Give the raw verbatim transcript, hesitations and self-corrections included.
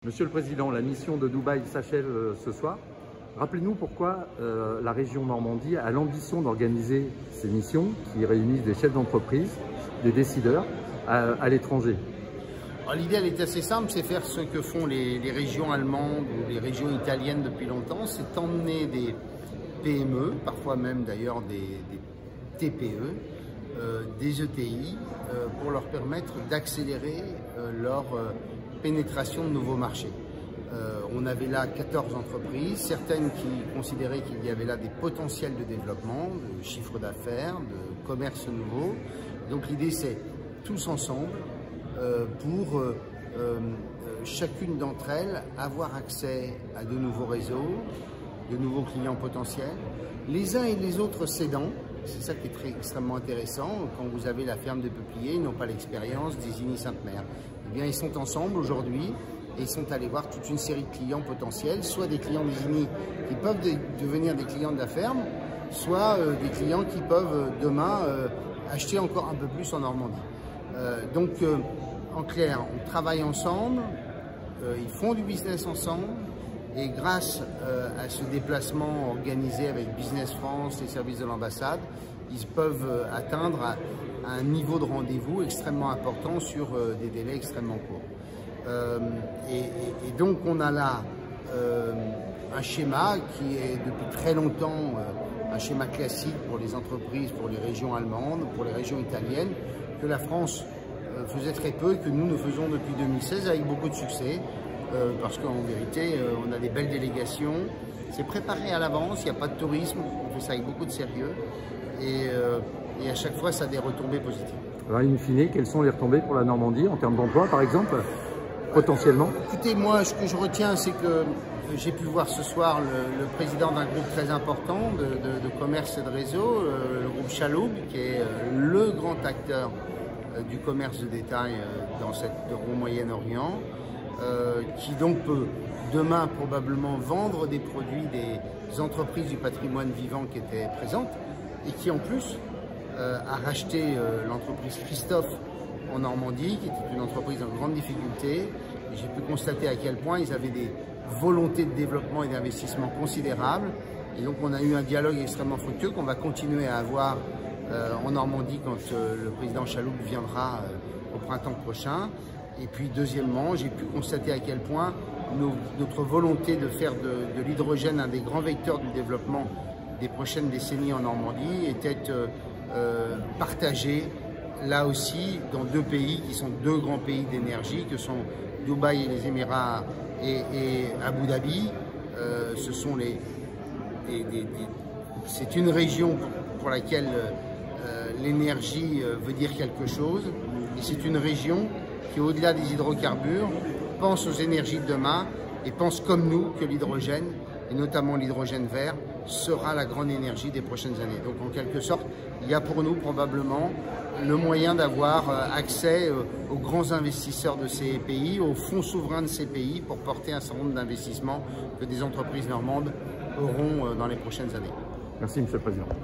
Monsieur le Président, la mission de Dubaï s'achève ce soir. Rappelez-nous pourquoi euh, la région Normandie a l'ambition d'organiser ces missions qui réunissent des chefs d'entreprise, des décideurs à, à l'étranger. L'idée elle est assez simple, c'est faire ce que font les, les régions allemandes ou les régions italiennes depuis longtemps, c'est emmener des P M E, parfois même d'ailleurs des, des T P E, euh, des E T I, euh, pour leur permettre d'accélérer euh, leur euh, pénétration de nouveaux marchés. Euh, on avait là quatorze entreprises, certaines qui considéraient qu'il y avait là des potentiels de développement, de chiffre d'affaires, de commerce nouveau. Donc l'idée c'est tous ensemble euh, pour euh, euh, chacune d'entre elles avoir accès à de nouveaux réseaux, de nouveaux clients potentiels, les uns et les autres cédants. C'est ça qui est très, extrêmement intéressant. Quand vous avez la ferme de peupliers, ils n'ont pas l'expérience d'Isigny-Sainte-Mère. Eh bien, ils sont ensemble aujourd'hui et ils sont allés voir toute une série de clients potentiels, soit des clients d'Isigny qui peuvent de, devenir des clients de la ferme, soit euh, des clients qui peuvent euh, demain euh, acheter encore un peu plus en Normandie. Euh, donc, euh, en clair, on travaille ensemble, euh, ils font du business ensemble. Et grâce euh, à ce déplacement organisé avec Business France et services de l'ambassade, ils peuvent euh, atteindre à, à un niveau de rendez-vous extrêmement important sur euh, des délais extrêmement courts. Euh, et, et, et donc on a là euh, un schéma qui est depuis très longtemps euh, un schéma classique pour les entreprises, pour les régions allemandes, pour les régions italiennes, que la France euh, faisait très peu et que nous, nous faisons depuis deux mille seize avec beaucoup de succès. Euh, parce qu'en vérité, euh, on a des belles délégations, c'est préparé à l'avance, il n'y a pas de tourisme, on fait ça avec beaucoup de sérieux et, euh, et à chaque fois, ça a des retombées positives. Alors, in fine, quelles sont les retombées pour la Normandie en termes d'emploi, par exemple, potentiellement? Écoutez, moi, ce que je retiens, c'est que j'ai pu voir ce soir le, le président d'un groupe très important de, de, de commerce et de réseau, euh, le groupe Chaloub, qui est euh, le grand acteur euh, du commerce de détail euh, dans cette au Moyen-Orient. Euh, qui donc peut demain probablement vendre des produits des entreprises du patrimoine vivant qui étaient présentes et qui en plus euh, a racheté euh, l'entreprise Christophe en Normandie, qui était une entreprise en grande difficulté. J'ai pu constater à quel point ils avaient des volontés de développement et d'investissement considérables. Et donc on a eu un dialogue extrêmement fructueux qu'on va continuer à avoir euh, en Normandie quand euh, le président Chaloub viendra euh, au printemps prochain. Et puis deuxièmement, j'ai pu constater à quel point nos, notre volonté de faire de, de l'hydrogène un des grands vecteurs du développement des prochaines décennies en Normandie était euh, euh, partagée là aussi dans deux pays qui sont deux grands pays d'énergie que sont Dubaï et les Émirats et, et Abu Dhabi. Euh, ce sont les, des, des, des, c'est une région pour laquelle euh, l'énergie veut dire quelque chose et c'est une région qui, au-delà des hydrocarbures, pense aux énergies de demain et pense comme nous que l'hydrogène, et notamment l'hydrogène vert, sera la grande énergie des prochaines années. Donc en quelque sorte, il y a pour nous probablement le moyen d'avoir accès aux grands investisseurs de ces pays, aux fonds souverains de ces pays pour porter un certain nombre d'investissements que des entreprises normandes auront dans les prochaines années. Merci, Monsieur le Président.